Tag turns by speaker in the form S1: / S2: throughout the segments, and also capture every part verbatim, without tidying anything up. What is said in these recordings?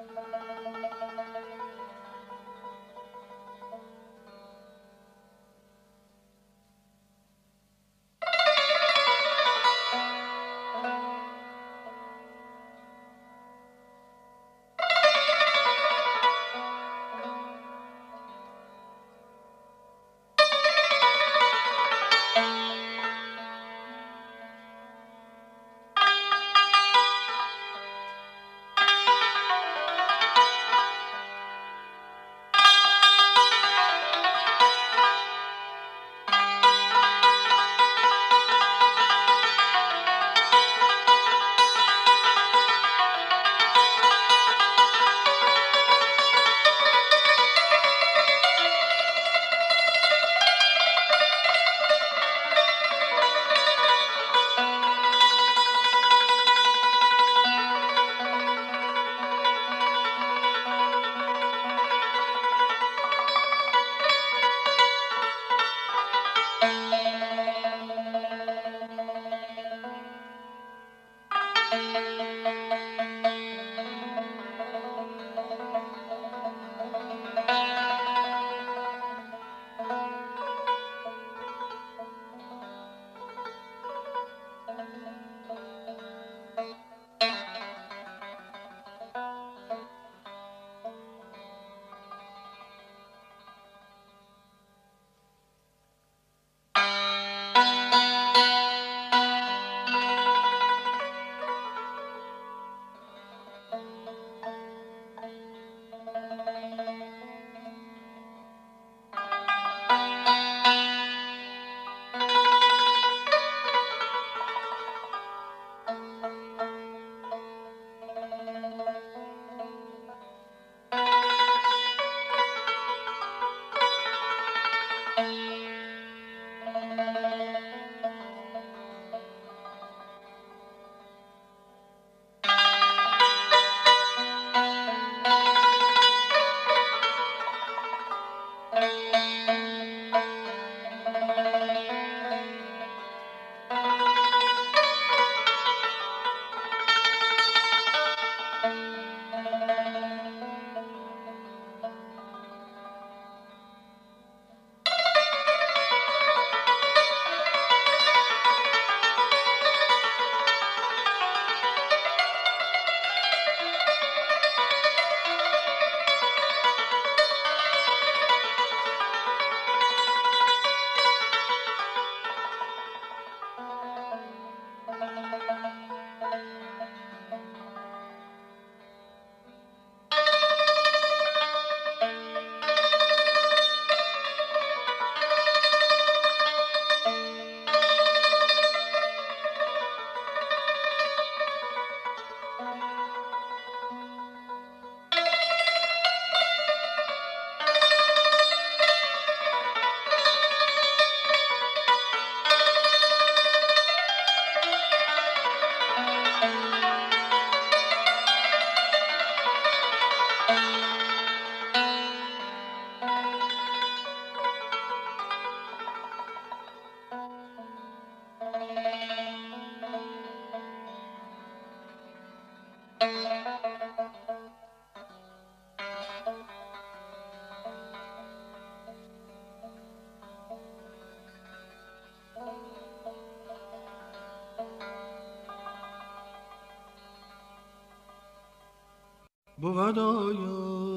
S1: بود آیا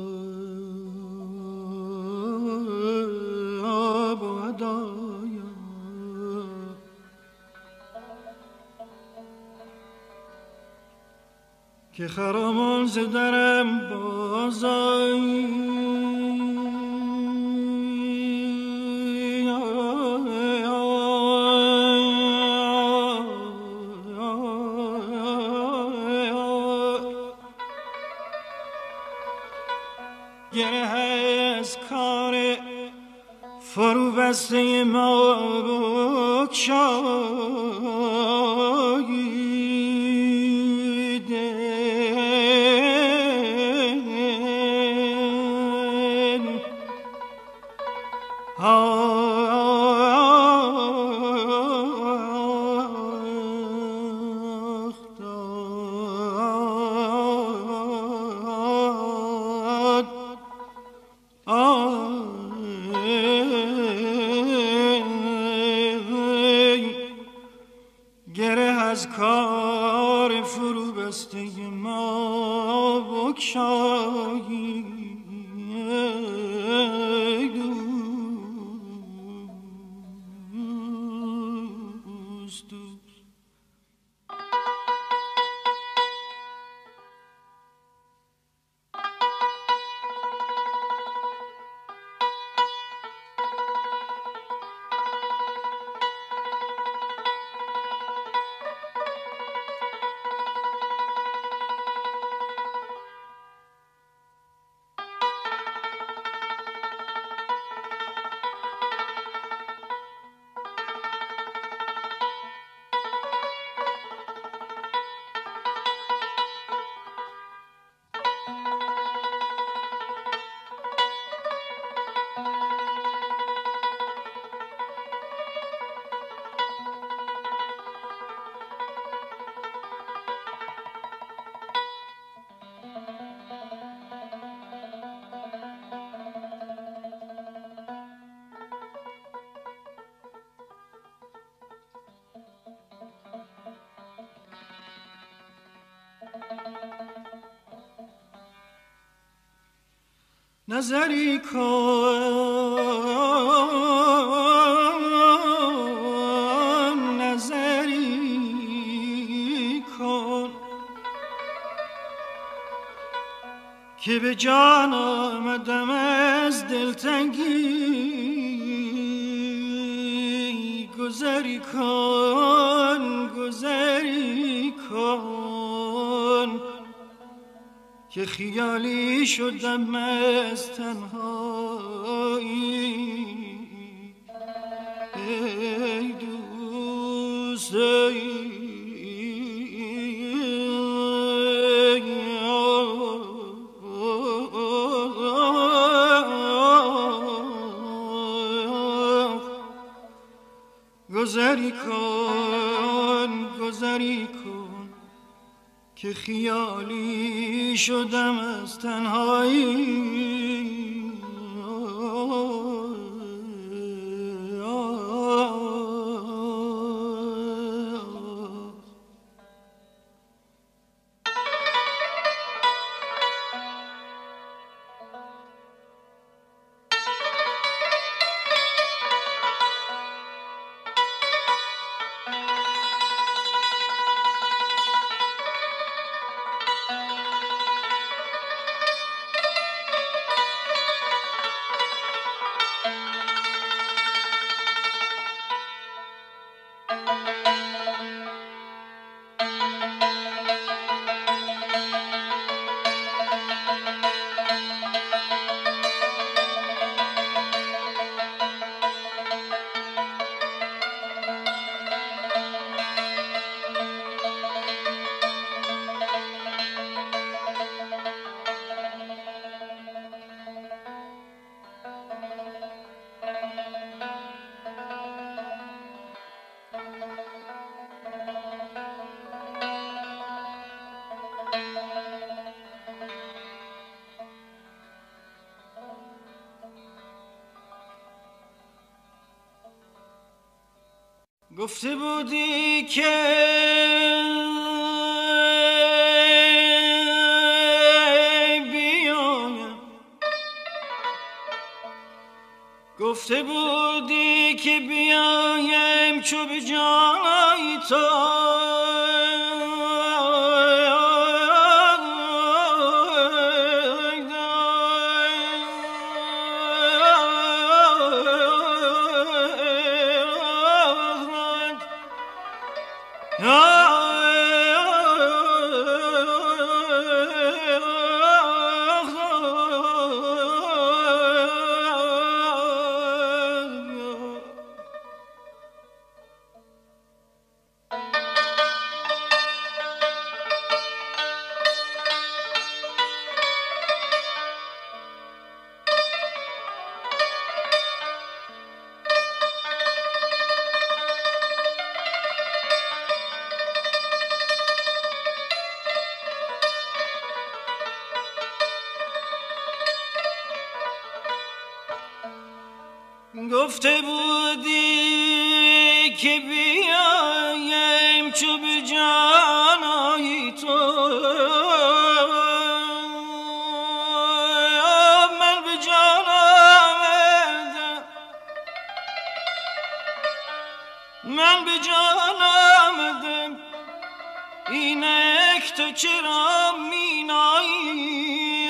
S1: بود آیا که خرامان ز درم بازآیی گره از کار فرو بسته ما بگشاییده آخ نظری کن نظری کن که به جان آمدم از دلتنگی گذری کن گذری کن که خیالی شدم از تنهایی ای دوست ای گذری کن گذری کن که خیالی شدم از تنهایی گفته بودی که بیایم گفته بودی که بیایم چو به جای تو گفته بودی که بیایم چو به جانای تو چرا می نایی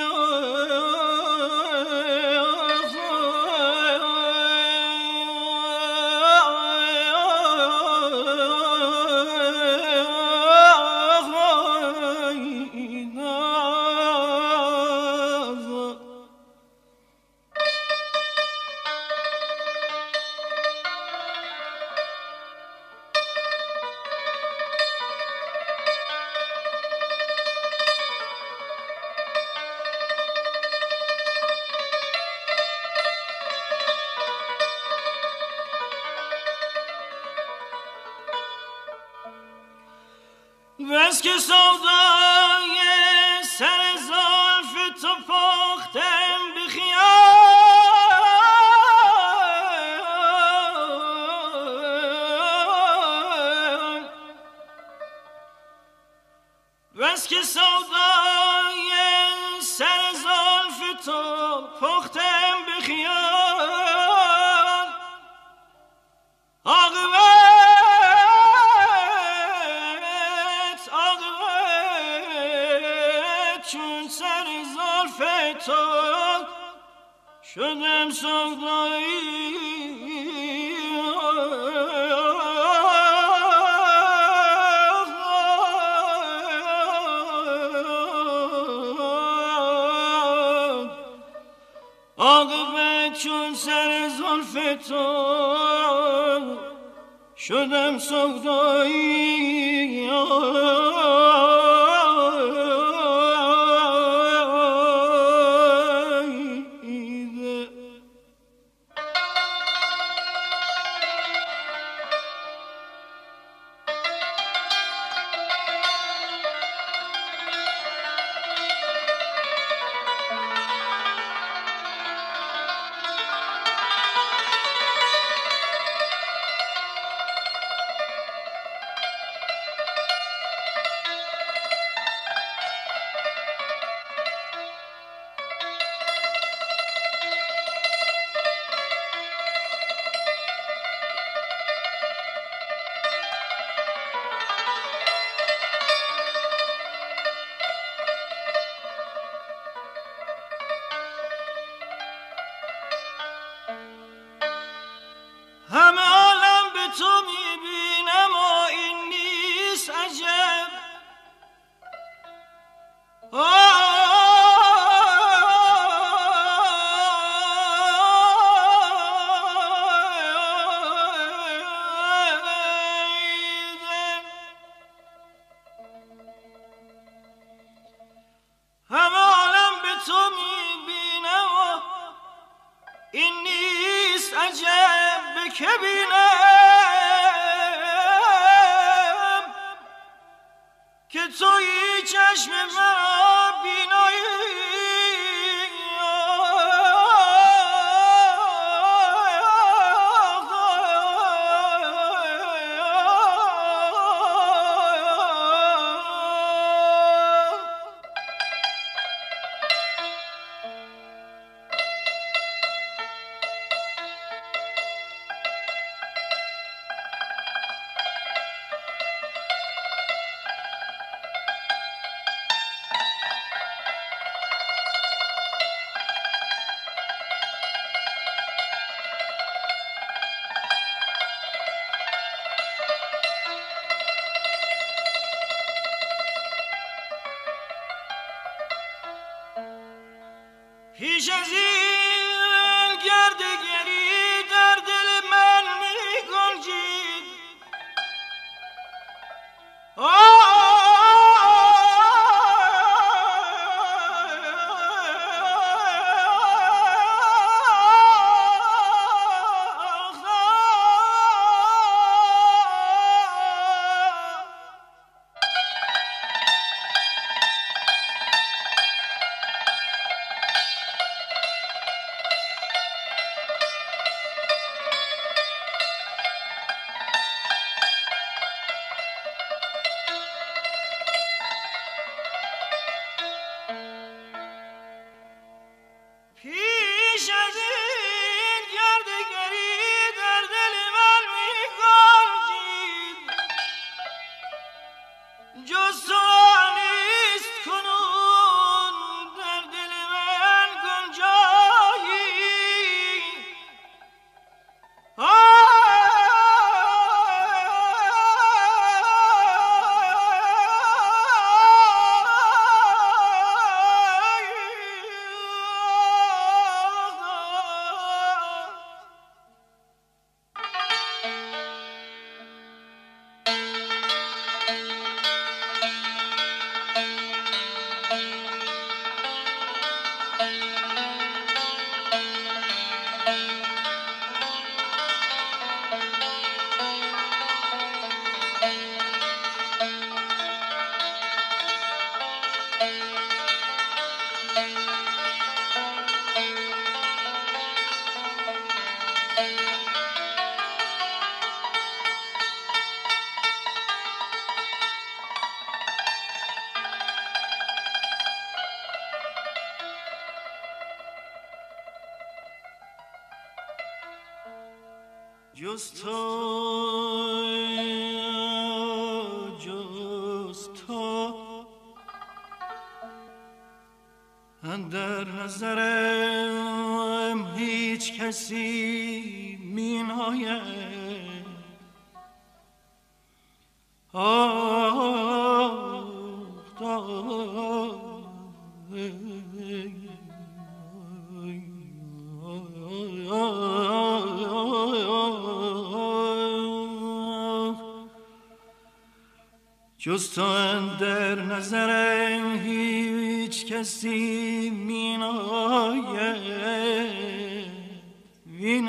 S1: بس که سودای سر زلف تو پختم به خیال بس که سودای سر زلف تو پختم به خیال عاقبت چون سر زلف تو شدم سودایی عاقبت چون سر زلف تو شدم سودایی همه عالم به تو میبینم و این نیست عجب همه عالم به تو میبینم و این نیست عجب که بینم که تویی چشم مرا بینایی پیش از این گردگری در دل من می گنجید جز تو جز تو اندر نظرم هیچ کسی می ناید. آه جز تو اندر نظرم هیچ کسی می ناید. وین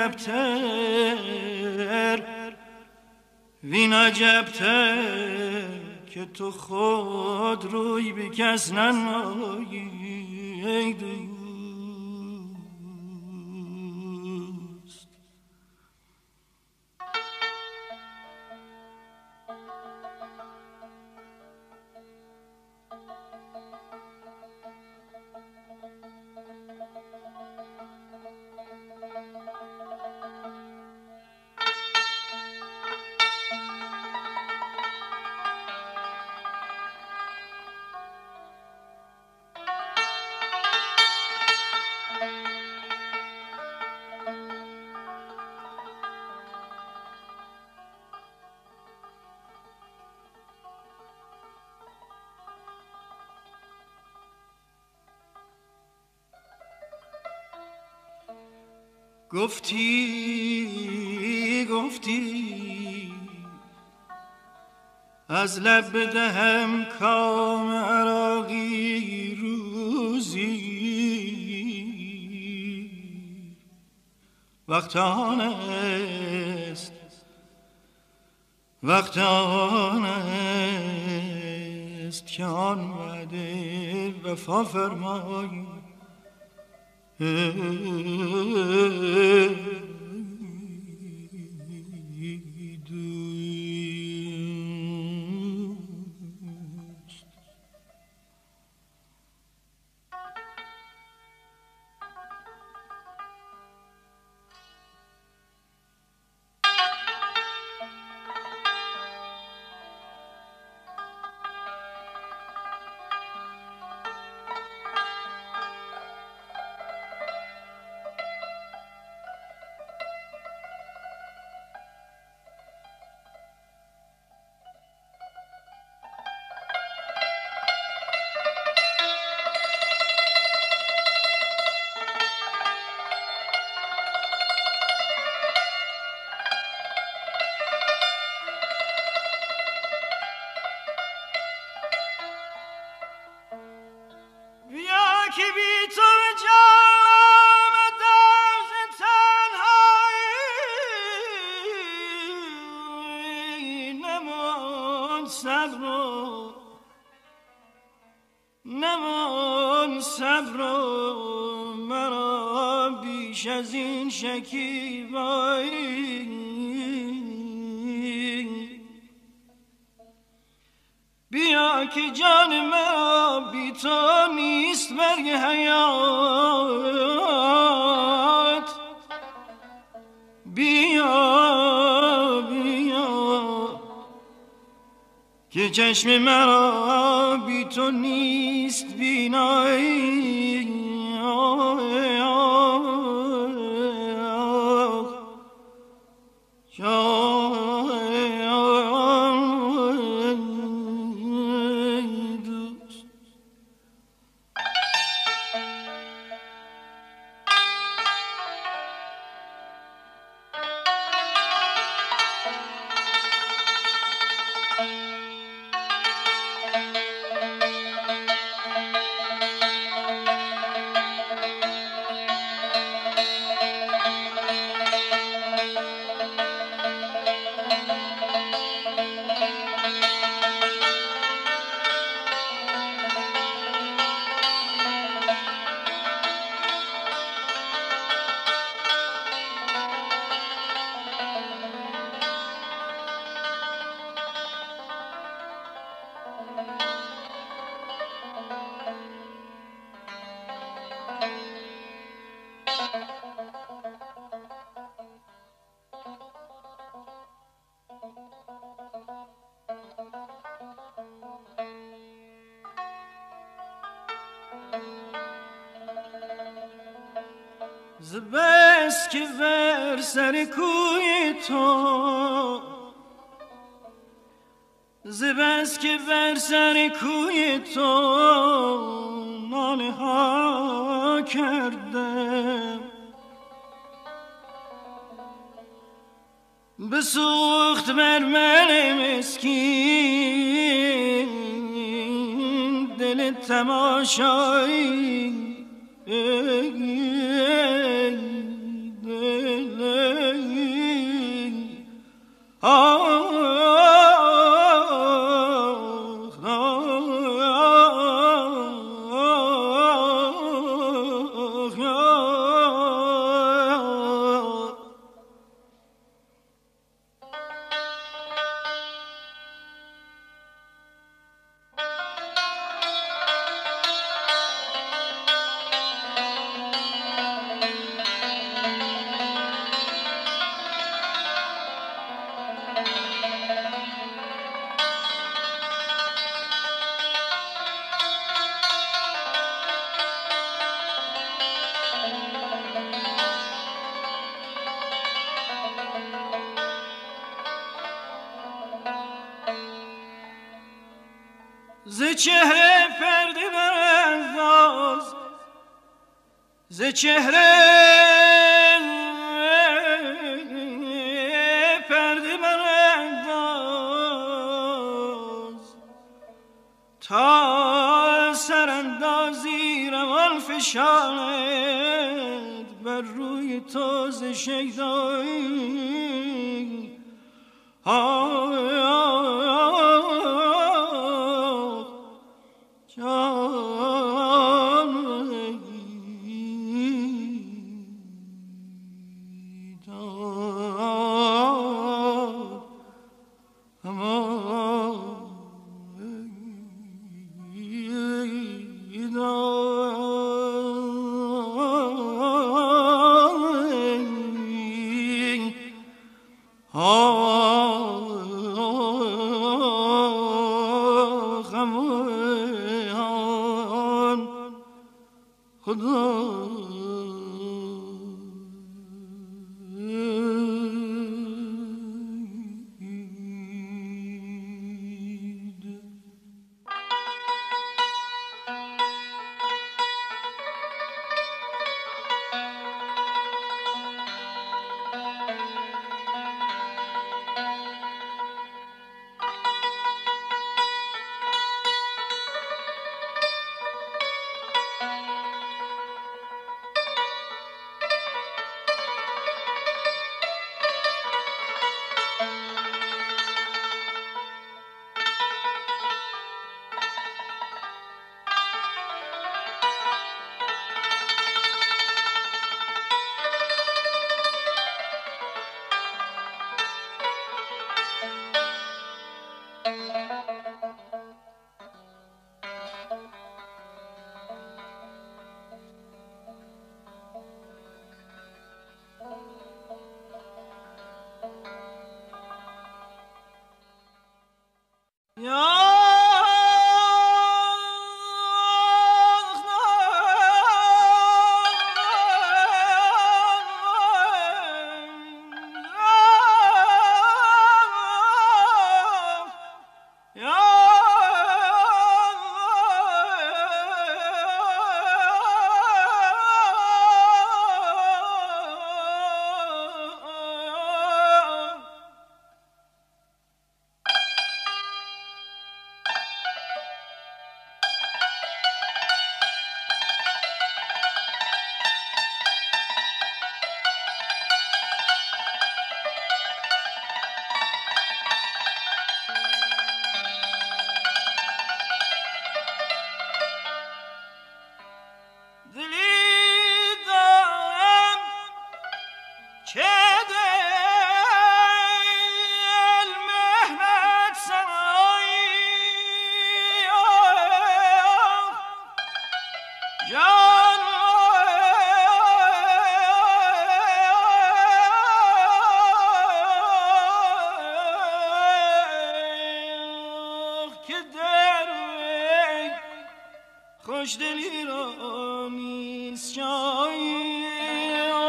S1: عجبتر وین عجبتر که تو خود روی به کس ننمایی ای دوست. گفتی گفتی از لب بدهم کام عراقی روزی. وقت آن است وقت آن است که آن وعده وفا فرمایی. نمان صبر مرا بیش از این شکیبایی. بیا که جان مرا بی تو نیست برگ حیات. بیا بیا که چشم مرا بی تو نیست بینایی. زبست که بر سر کوی تو زبست که بر سر کوی تو ناله ها کردم بسوخت بر من مسکین دل تماشایی ز چهره پرده برانداز ز چهره پرده برانداز تا سراندازی روان فشاند بر روی تو ز شیدایی خوش دلی را نیست جایی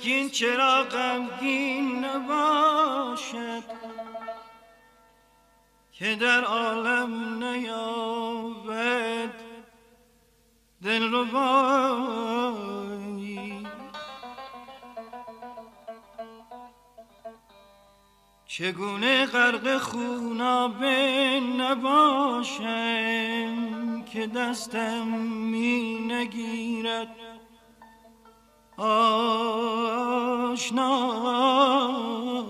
S1: مسکین چرا غمگین نباشد که در عالم نیابد دلربایی. چگونه غرق خونابه نباشم که دستم می نگیرد آشنا.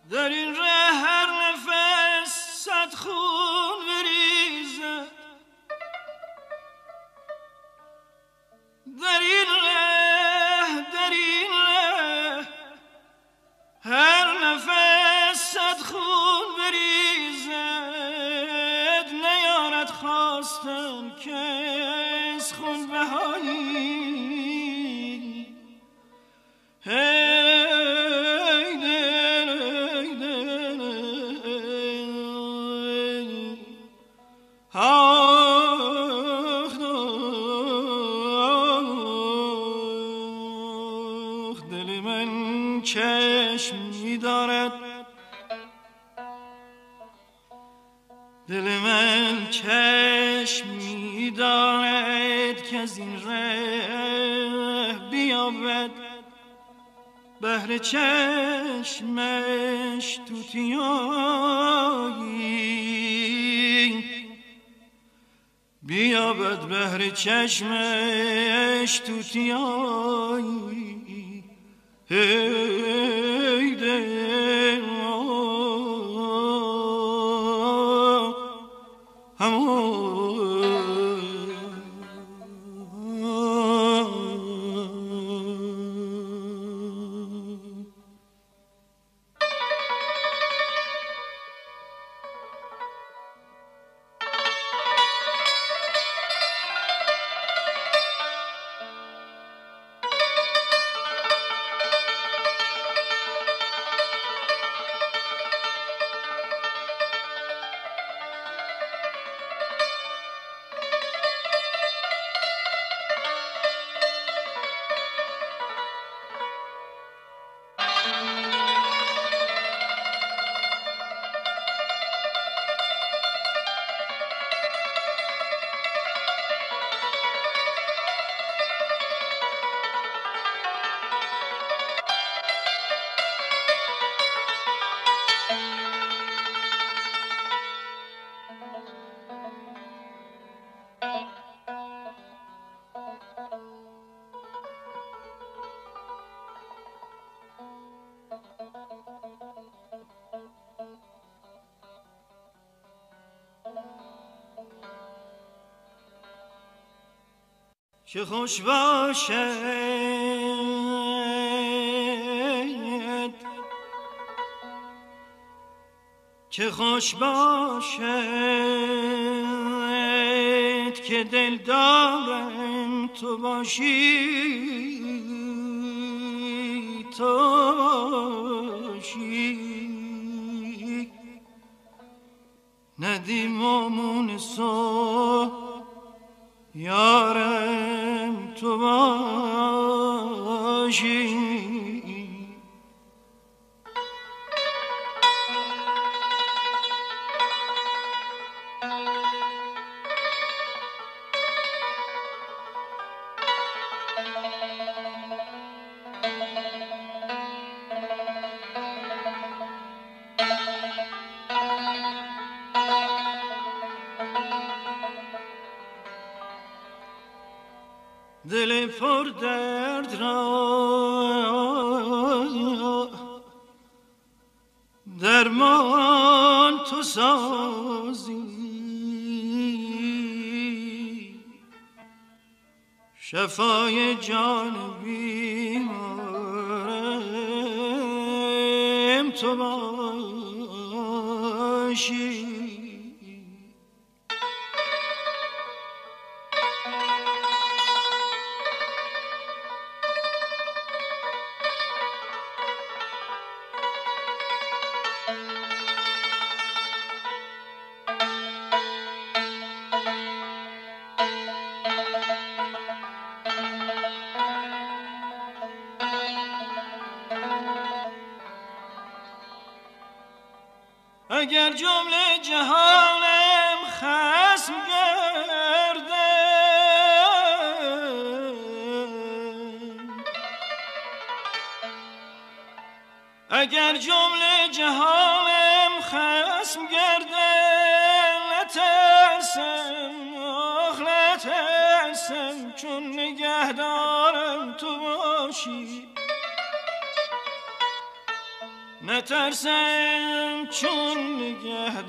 S1: در این ره هر نفس صد خون بریزد، در این ره در این ره هر نفس صد خون بریزد، نیارد خواستن کس خون بهایی. دل من چشم می دارد که از این ره بیابد، بهر چشمش توتیایی، بیابد بهر چشمش توتیایی. هی دل چه خوش باشد، چه خوش باشد که دل دارم تو باشی، تو باشی. ندیم آمون صبح یارم تو باشی. دل پر درد را درمان تو سازی، شفای جان بیمارم تو باشی. اگر جمله جهانم خصم گردد، اگر جمله جهانم خصم گردد، نترسم آخ نترسم چون نگهدارم تو باشی. نترسم چون نگه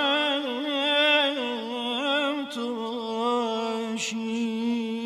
S1: دارم تو باشی.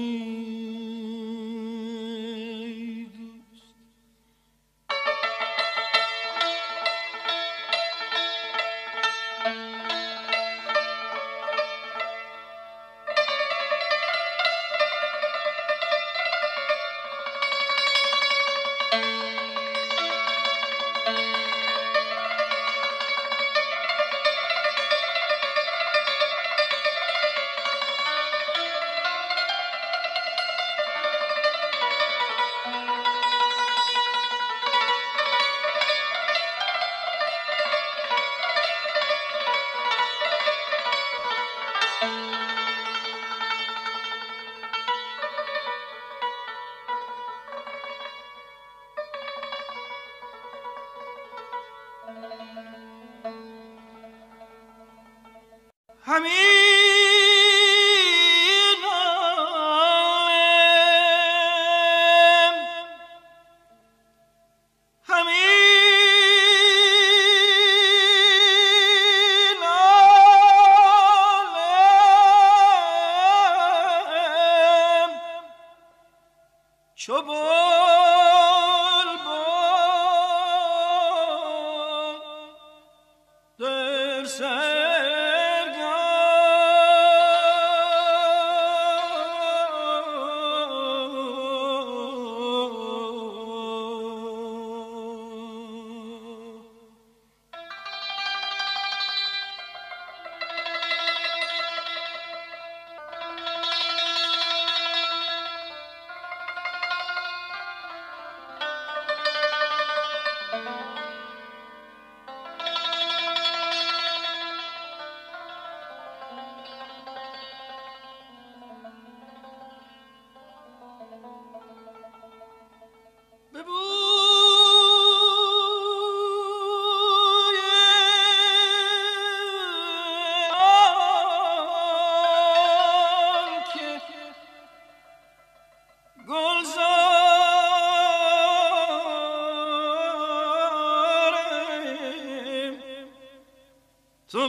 S1: تو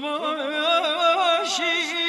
S1: باشی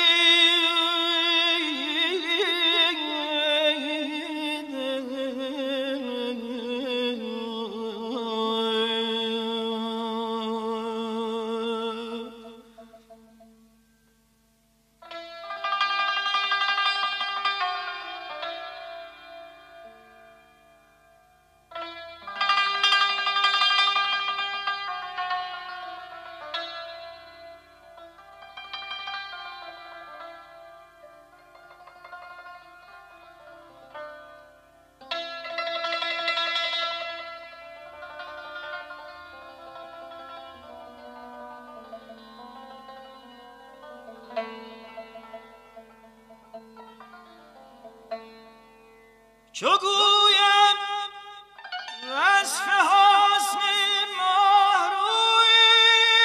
S1: چو گویم وصف حسن ماهروی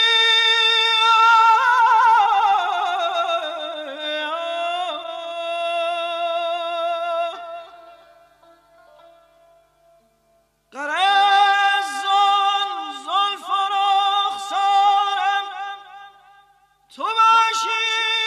S1: غرض آن زلف و رخسارم تو باشی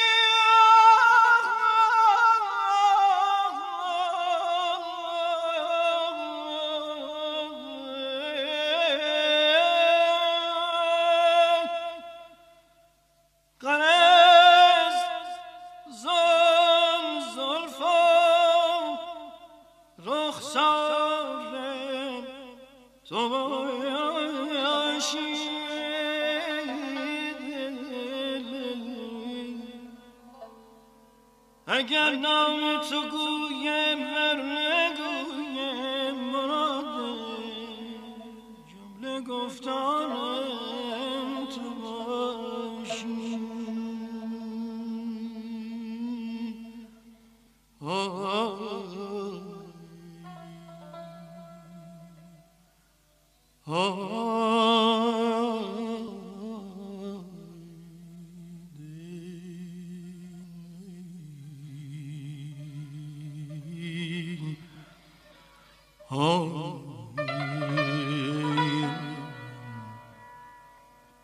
S1: اگر نام تو گویم ور نگویم مراد جمله گفتارم تو باشی.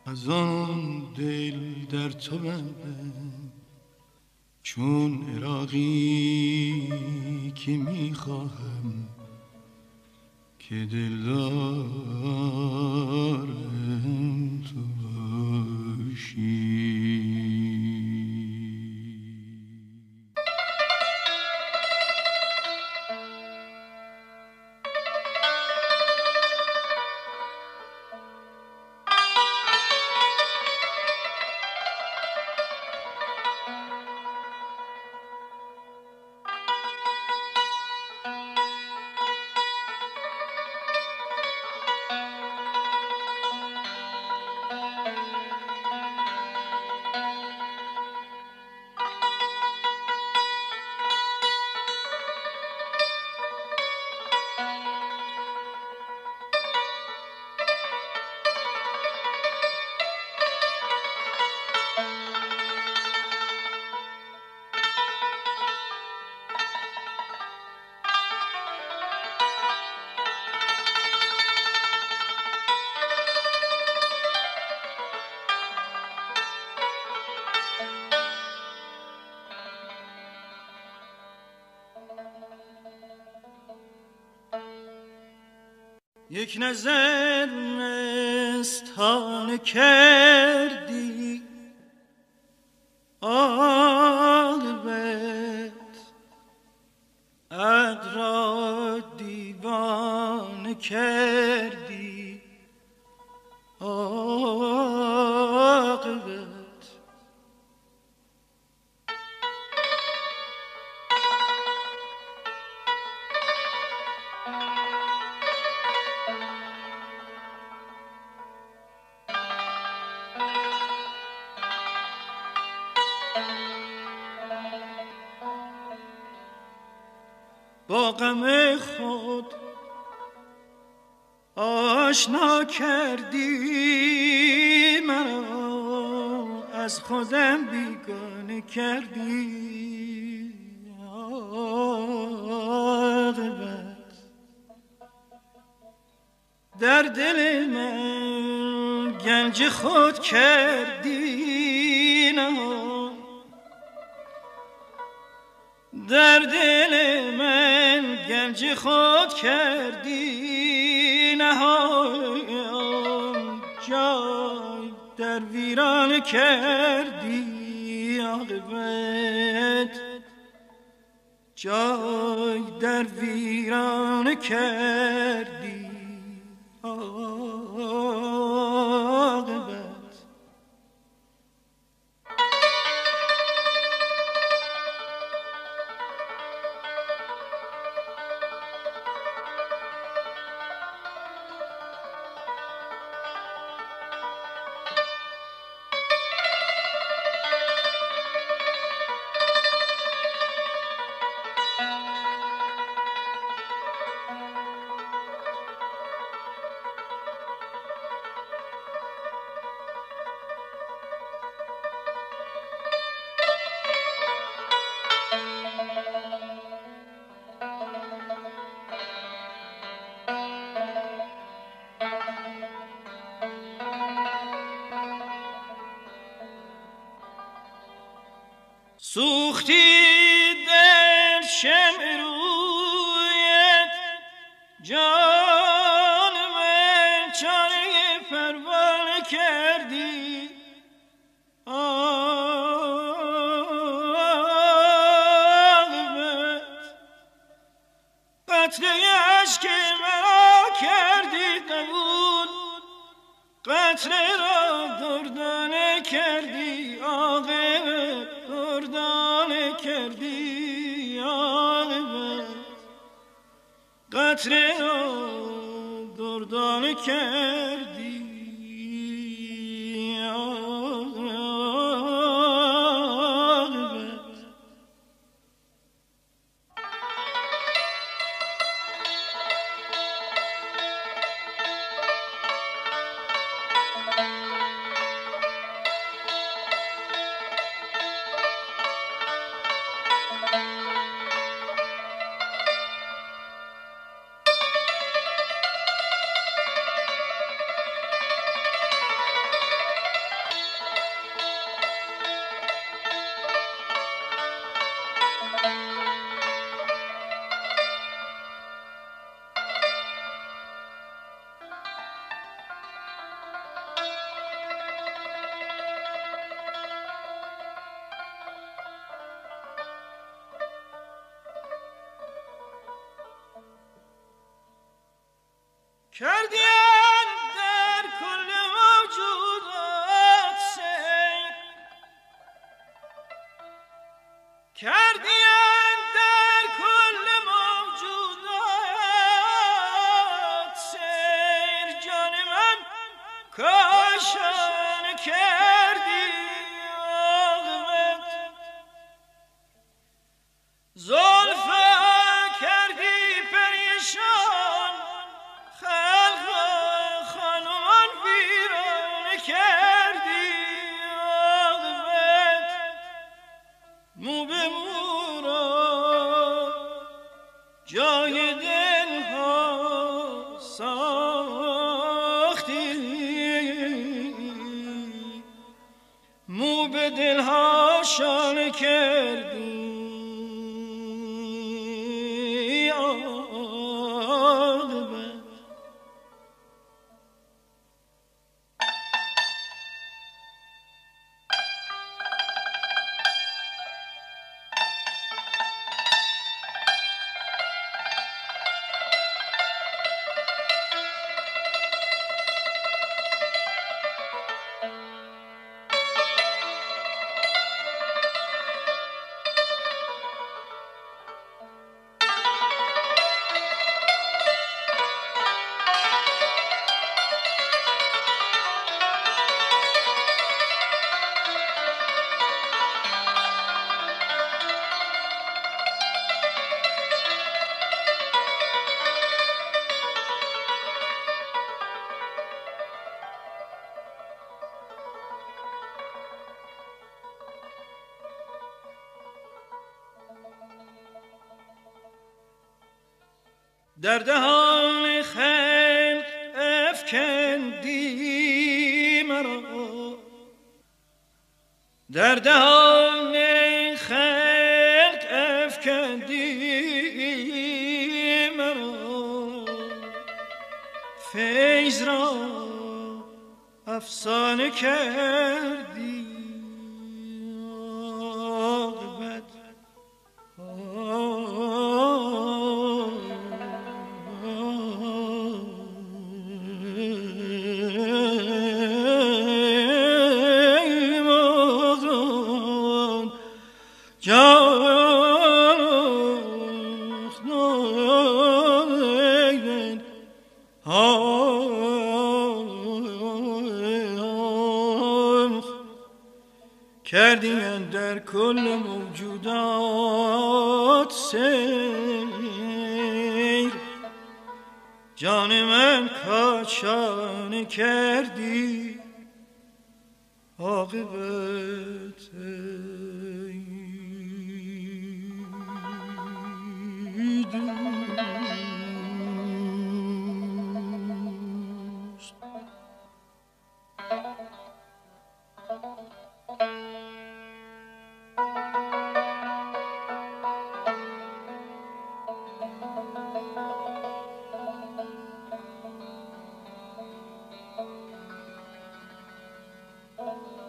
S1: از آن دل در تو بنده چون عراقی که میخواهم که دلدارم تو باشی. یک نظر مستانه کردی عاقبت عقل را دیوانه کردی عاقبت با غم خود آشنا کردی مرا از خودم بیگانه کردی عاقبت در دل من گنج خود کردی نهان در دل من گنج خود کردی نهان جای در ویران کردی عاقبت جای در ویران کردی عاقبت سوختی در شمع رویت جان من چاره پروانه کردی عاقبت قطره اشک مرا کردی قبول قطره را دردانه کردی عاقبت دردانه کردی عاقبت قطره را دردانه کردی عاقبت روشن کردی عاقبت، زلفت کردی پریشان خلق خانمان ویران کردی عاقبت، مو به مو را جای دل ها ساختی، مو به دل ها شان کردی عاقبت. در دهان خلق افکندی مرا، در دهان خلق افکندی مرا، فیض را افسانه کردی عاقبت. کردیم در کل موجودات سیر، جان من کاشانه کردی عاقبت.
S2: Oh